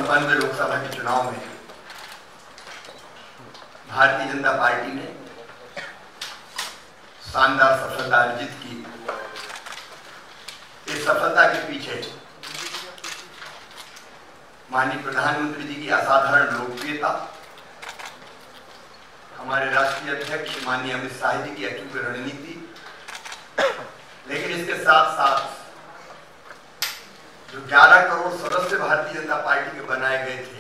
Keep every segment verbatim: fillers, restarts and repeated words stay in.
संपन्न लोकसभा के चुनाव में भारतीय जनता पार्टी ने शानदार सफलता अर्जित की। इस सफलता के पीछे माननीय प्रधानमंत्री जी की असाधारण लोकप्रियता, हमारे राष्ट्रीय अध्यक्ष माननीय अमित शाह जी की अचूक रणनीति, लेकिन इसके साथ साथ जो ग्यारह करोड़ सदस्य भारतीय जनता पार्टी के बनाए गए थे,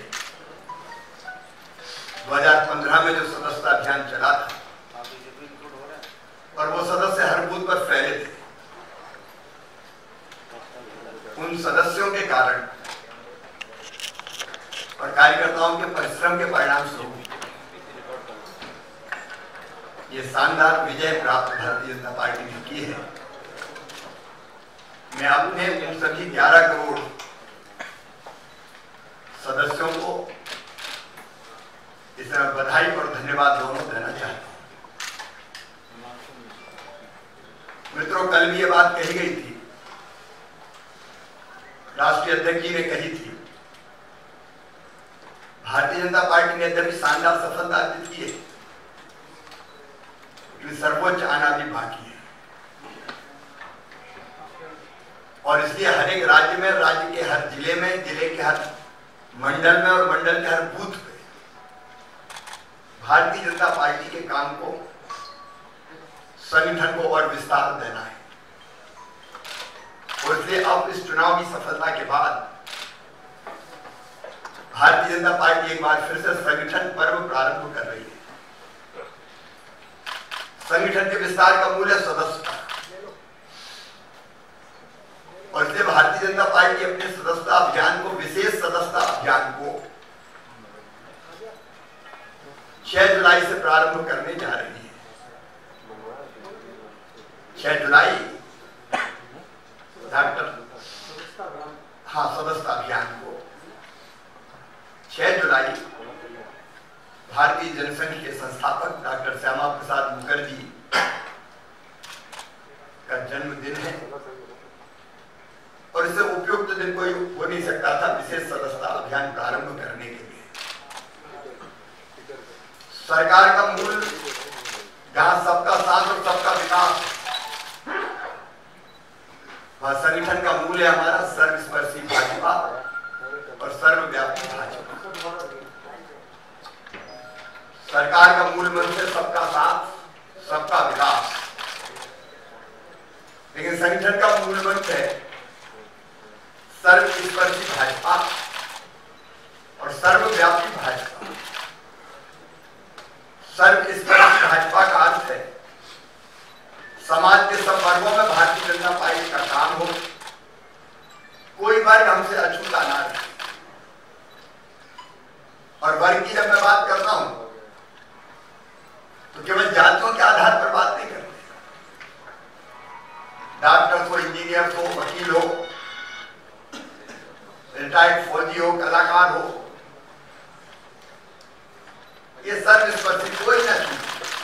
दो हज़ार पंद्रह में जो सदस्यता अभियान चला था और वो सदस्य हर बूथ पर फैले थे, उन सदस्यों के कारण और कार्यकर्ताओं के परिश्रम के परिणाम स्वरूप ये शानदार विजय प्राप्त भारतीय जनता पार्टी ने की है। मैं अपने उन सभी ग्यारह करोड़ सदस्यों को इसमें बधाई और धन्यवाद दोनों देना चाहता हूं। मित्रों, कल भी ये बात कही गई थी, राष्ट्रीय अध्यक्ष जी ने कही थी, भारतीय जनता पार्टी ने यद्यपि शानदार सफलता अर्जित की है, लेकिन सर्वोच्च आना भी बाकी है। और इसलिए हर एक राज्य में, राज्य के हर जिले में, जिले के हर मंडल में और मंडल के हर बूथ पे भारतीय जनता पार्टी के काम को, संगठन को और विस्तार देना है। और इसलिए अब इस चुनाव की सफलता के बाद भारतीय जनता पार्टी एक बार फिर से संगठन पर्व प्रारंभ कर रही है। संगठन के विस्तार का मूल है सदस्यता, और इसलिए भारतीय जनता पार्टी अपने सदस्यता अभियान को, विशेष सदस्यता अभियान को छह जुलाई से प्रारंभ करने जा रही है। छह जुलाई डॉक्टर हाँ सदस्यता अभियान को छह जुलाई भारतीय जनसंघ के संस्थापक डॉक्टर श्यामा प्रसाद मुखर्जी का जन्मदिन है, और इससे उपयुक्त दिन कोई हो नहीं सकता था विशेष सदस्यता अभियान प्रारंभ करने के लिए। सरकार का मूल जहां सबका साथ और सबका विकास, वह संगठन का मूल है हमारा सर्वस्पर्शी भाजपा और सर्वव्यापी भाजपा। सरकार का मूल मंत्र है सबका साथ, सबका विकास, लेकिन संगठन का मूल मंत्र है सर्वस्पर्शी भाजपा और सर्वव्यापी भाजपा। सर्वस्पर्शी भाजपा का अर्थ है समाज के सब वर्गों में भारतीय जनता पार्टी का काम हो, कोई वर्ग हमसे अछूता ना रहे। और वर्ग की जब मैं बात करता हूं तो केवल जातियों के आधार पर बात नहीं करते। डॉक्टर हो, इंजीनियर हो, वकील हो, रिटायर्ड फौजी हो, कलाकार हो, ये सर्वस्पर्शी कोई ना छूटे।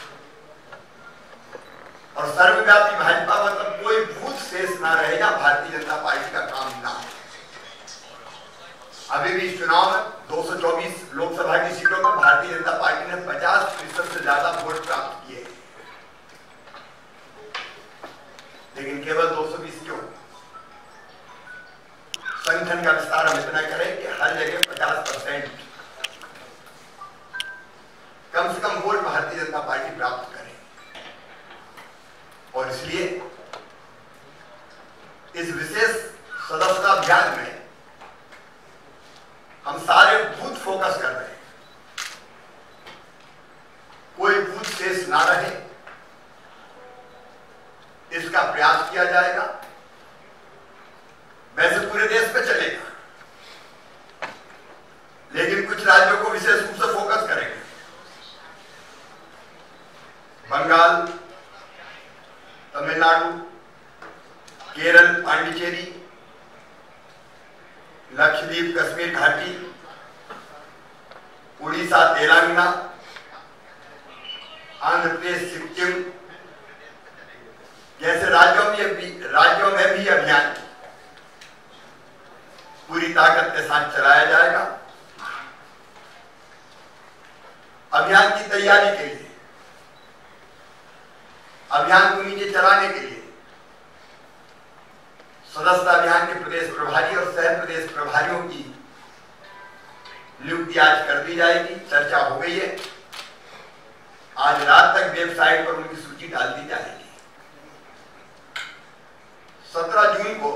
और सर्वव्यापी भाजपा मतलब कोई भूत शेष ना रहे ना भारतीय जनता पार्टी का काम ना हो। अभी भी इस चुनाव में दो सौ चौबीस लोकसभा की सीटों पर भारतीय जनता पार्टी ने पचास फीसद से ज्यादा वोट प्राप्त किए, लेकिन केवल दो सौ बीस क्यों? संगठन का विस्तार हम इतना करें कि हर जगह पचास परसेंट कम से कम वोट भारतीय जनता पार्टी प्राप्त करे। और इसलिए इस विशेष सदस्यता अभियान में हम सारे बूथ फोकस कर रहे हैं, कोई बूथ शेष ना रहे, इसका प्रयास किया जाएगा। वैसे पूरे देश पे चलेगा, लेकिन कुछ राज्यों को विशेष रूप से फोकस करेंगे। बंगाल, तमिलनाडु, केरल, पांडिचेरी, लक्षद्वीप, कश्मीर घाटी, उड़ीसा, तेलंगाना, आंध्र प्रदेश, सिक्किम जैसे राज्यों में भी राज्यों में भी अभियान पूरी ताकत के साथ चलाया जाएगा। तैयारी के लिए, अभियान को नीचे चलाने के लिए सदस्यता अभियान के प्रदेश प्रभारी और सह प्रदेश प्रभारियों की नियुक्ति आज कर दी जाएगी। चर्चा हो गई है, आज रात तक वेबसाइट पर उनकी सूची डाल दी जाएगी। सत्रह जून को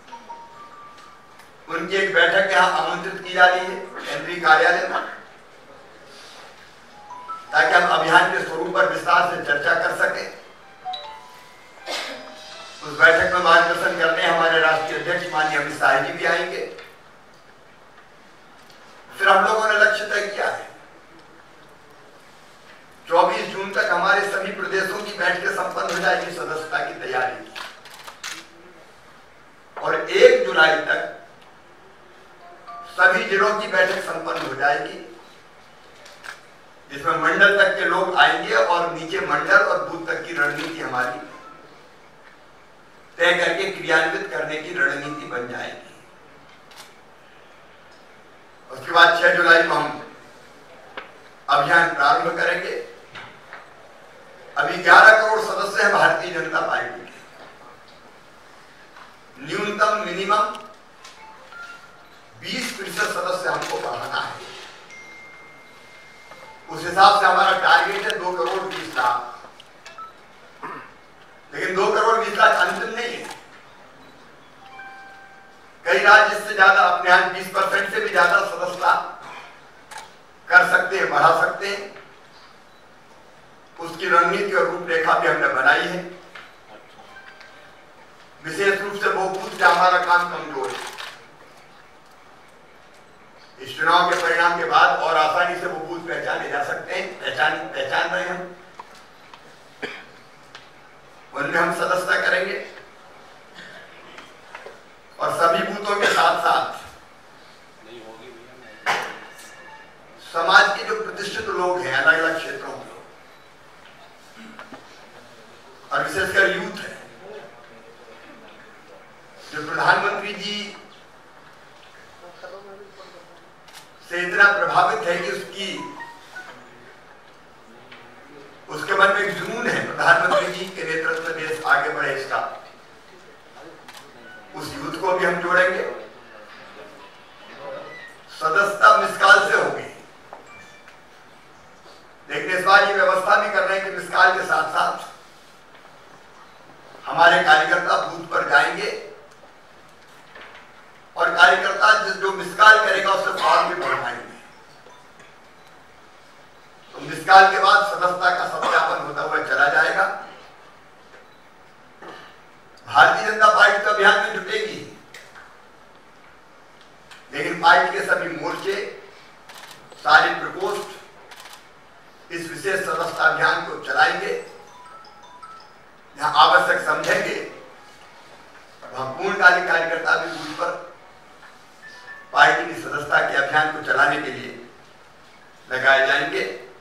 उनकी एक बैठक यहां आमंत्रित की जा रही है केंद्रीय कार्यालय में, ताकि हम अभियान के स्वरूप पर विस्तार से चर्चा कर सकें। उस बैठक में मार्गदर्शन करने हमारे राष्ट्रीय अध्यक्ष माननीय अमित शाह जी भी आएंगे। फिर हम लोगों ने लक्ष्य तय किया है चौबीस जून तक हमारे सभी प्रदेशों की बैठकें संपन्न हो जाएगी सदस्यता की तैयारी की, और एक जुलाई तक सभी जिलों की बैठक संपन्न हो जाएगी, जिसमें मंडल तक के लोग आएंगे और नीचे मंडल और बूथ तक की रणनीति हमारी तय करके क्रियान्वित करने की रणनीति बन जाएगी। उसके बाद छह जुलाई को हम अभियान प्रारंभ करेंगे। अभी ग्यारह करोड़ सदस्य हैं भारतीय जनता पार्टी के। न्यूनतम मिनिमम बीस प्रतिशत सदस्य हमको बढ़ाना है। उस हिसाब से हमारा टारगेट है दो करोड़ बीस लाख, लेकिन दो करोड़ बीस लाख अंतिम नहीं है। कई राज्य इससे ज्यादा, अपने यहां बीस परसेंट से भी ज्यादा सदस्यता कर सकते हैं, बढ़ा सकते हैं। उसकी रणनीति और रूपरेखा भी हमने बनाई है। विशेष रूप से वो बूथ जहां हमारा काम कमजोर है, इस चुनाव के परिणाम के बाद और आसानी से वो बूथ पहचाने जा सकते हैं, पहचान पहचान रहे हम, उनमें हम सदस्यता करेंगे। और सभी बूथों के साथ साथ समाज के जो प्रतिष्ठित लोग हैं अलग अलग क्षेत्रों के, और विशेषकर यूथ है, जो प्रधानमंत्री जी से इतना प्रभावित है कि उसकी उसके मन में एक जुनून है प्रधानमंत्री जी के नेतृत्व में देश आगे बढ़े, इसका उस यूथ को भी हम जोड़ेंगे। सदस्यता मिसकाल से होगी, लेकिन इस बार ये व्यवस्था भी कर रहे हैं कि मिसकाल के साथ साथ हमारे कार्यकर्ता बूथ पर जाएंगे और कार्यकर्ता जो मिसकाल करेगा उससे फॉर्म भी भरवाएंगे। तो मिसकाल के बाद सदस्यता का सत्यापन होता हुआ चला जाएगा। भारतीय जनता पार्टी तो अभियान में जुटेगी, लेकिन पार्टी के सभी मोर्चे, सारे प्रकोष्ठ इस विशेष सदस्यता अभियान को चलाएंगे। जहां आवश्यक समझेंगे वहां पूर्णकालिक कार्यकर्ता भी बूथ पर पार्टी की सदस्यता के अभियान को चलाने के लिए लगाए जाएंगे।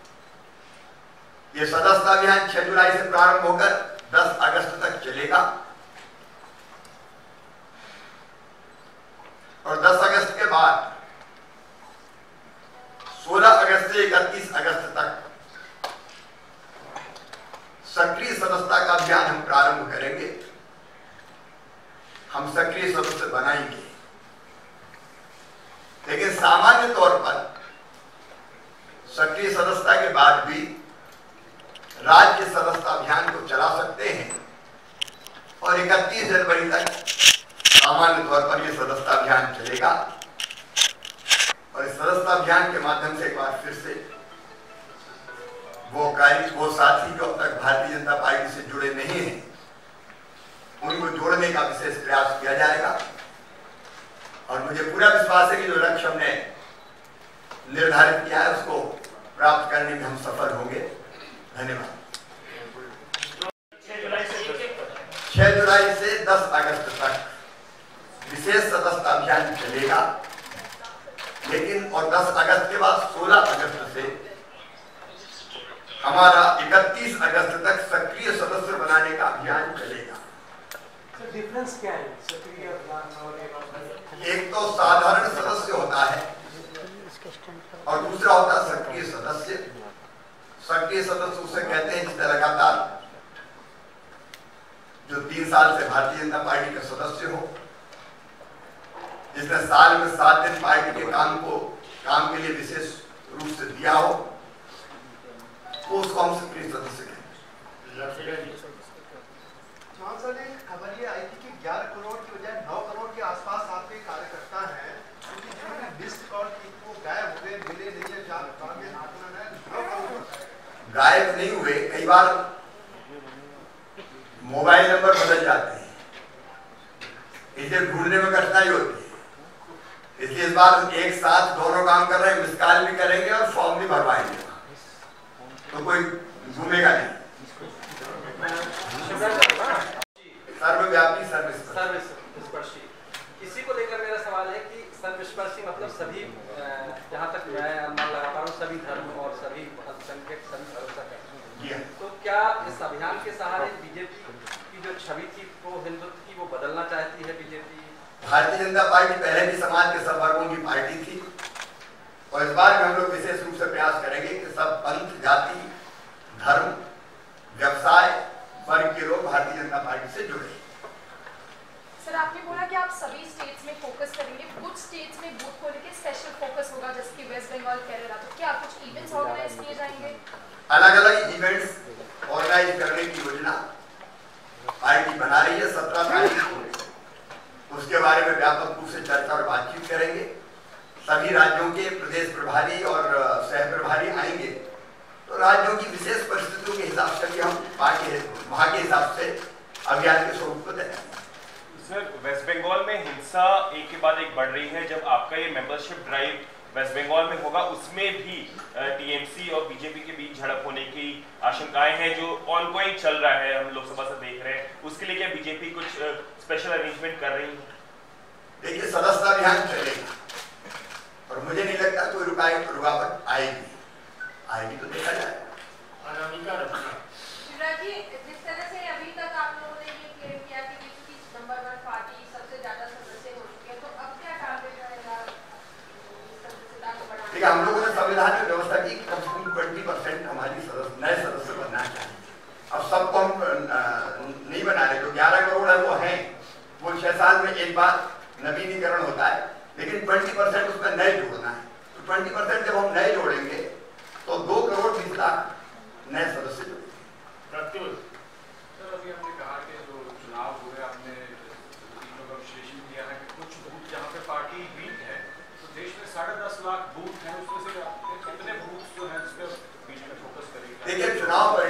ये सदस्यता अभियान छह जुलाई से प्रारंभ होकर दस अगस्त तक चलेगा, और दस अगस्त के बाद सोलह अगस्त से इकतीस अगस्त तक सक्रिय सदस्यता का अभियान हम प्रारंभ करेंगे। हम सक्रिय सदस्य बनाएंगे, लेकिन सामान्य तौर पर सक्रिय सदस्यता के बाद भी राज्य सदस्यता अभियान को चला सकते हैं, और इकतीस जनवरी तक सामान्य तौर पर यह सदस्यता अभियान चलेगा। और इस सदस्यता अभियान के माध्यम से एक बार फिर से वो कार्य वो साथी जो अब तक भारतीय जनता पार्टी से जुड़े नहीं हैं, उनको जोड़ने का विशेष प्रयास किया जाएगा। और मुझे पूरा विश्वास है कि जो लक्ष्य हमने निर्धारित किया है उसको प्राप्त करने में हम सफल होंगे। धन्यवाद। छह जुलाई से दस अगस्त तक विशेष सदस्यता अभियान चलेगा, लेकिन और दस अगस्त के बाद सोलह अगस्त से हमारा इकतीस अगस्त तक सक्रिय सदस्य बनाने का अभियान चलेगा। डिफरेंस क्या है सक्रिय अभियान और? एक तो साधारण सदस्य होता है और दूसरा होता है सक्रिय सदस्य। सक्रिय सदस्य उससे कहते हैं जिसने लगातार जो तीन साल से भारतीय जनता पार्टी के सदस्य हो, जिसने साल में सात दिन पार्टी के काम को काम के लिए विशेष रूप से दिया हो, वो उसको हम सक्रिय सदस्य कहते हैं। चौहान साहब, एक खबर ये आई थी कि ग्यारह करोड़ की बजाय नौ करोड़ के आसपास आपके कार्यकर्ता हैं, क्योंकि जिन्होंने मिस्ड कॉल की वो गायब हो गए, मिले नहीं है, जहाँ आकलन है नौ करोड़ गायब नहीं हुए। कई बार मोबाइल नंबर बदल जाते हैं, इसे ढूंढने में कठिनाई होती है, इसलिए इस बार एक साथ दोनों काम कर रहे हैं, मिस कॉल भी करेंगे और फॉर्म भी भरवाएंगे, तो कोई घूमेगा नहीं। सर्वव्यापी सर्वस्पर्शी, इसी को लेकर मेरा सवाल है कि सर्वस्पर्शी मतलब सभी, जहाँ तक मैं अनुमान लगा पा रहा हूँ, सभी धर्म और सभी अल्पसंख्यक सभी भरोसा है। तो क्या इस अभियान के सहारे बीजेपी की जो छवि थी वो हिंदुत्व की वो बदलना चाहती है बीजेपी? भारतीय जनता पार्टी पहले भी समाज के सब वर्गों की पार्टी थी और इस बार भी हम लोग विशेष रूप से प्रयास करेंगे कि सब पंथ, जाति, धर्म, व्यवसाय, वर्ग के लोग भारतीय जनता पार्टी से जुड़े। सर, आपने बोला कि आप सभी स्टेट्स में फोकस करेंगे, कुछ स्टेट्स में बूथ को लेकर स्पेशल फोकस होगा, जैसे कि वेस्ट बंगाल, केरला, तो क्या कुछ इवेंट्स ऑर्गेनाइज किए जाएंगे? अलग अलग इवेंट्स ऑर्गेनाइज करने की योजना पार्टी बना रही है। सत्रह तारीख को उसके बारे में व्यापक रूप से चर्चा और बातचीत करेंगे। सभी राज्यों के प्रदेश प्रभारी और सह प्रभारी आएंगे, तो राज्यों की विशेष परिस्थितियों के हिसाब से हम पार्टी वहां के हिसाब से अभियान के स्वरूप को दें। सर, वेस्ट बंगाल में हिंसा एक के बाद एक बढ़ रही है। जब आपका ये मेंबरशिप ड्राइव वेस्ट बंगाल में होगा, उसमें भी टीएमसी और बीजेपी के बीच झड़प होने की आशंकाएं हैं, जो ऑनगोइंग चल रहा है, हम लोकसभा से देख रहे हैं। उसके लिए क्या बीजेपी कुछ स्पेशल अरेंजमेंट कर रही है? देखिए, सदस्यता अभियान चलेगा और मुझे नहीं लगता कोई रुकावट रुकावट आएगी आएगी तो देखा जाएगा। शिवराज जी, जिस तरह से अभी तक आप लोगों ने ये क्लेम किया कि बीजेपी नंबर वन पार्टी, सबसे ज्यादा सदस्य हो चुके हैं, तो अब क्या टारगेट रहेगा सदस्यता को बढ़ाने? देखिए, हम लोगों ने संविधान में व्यवस्था की कम से कम ट्वेंटी परसेंट हमारी सदस्य नए सदस्य बनना चाहिए। अब सबको हम नहीं बना रहे, जो ग्यारह करोड़ है वो है, वो छह साल में एक बार नवीनीकरण होता है, लेकिन ट्वेंटी परसेंट उसमें नए जोड़ना है। तो ट्वेंटी परसेंट जब हम नए जोड़ेंगे तो दो करोड़ बीस लाख नए सदस्य जोड़ेंगे। सर, अभी हमने कहा कि जो चुनाव हुए, आपने तीनों का विश्लेषण किया है कि कुछ बूथ जहाँ पे पार्टी वीक है, तो देश में साढ़े दस लाख बूथ हैं, उसमें से कितने बूथ जो हैं जिस पर बीजेपी फोकस करेगी? देखिए, चुनाव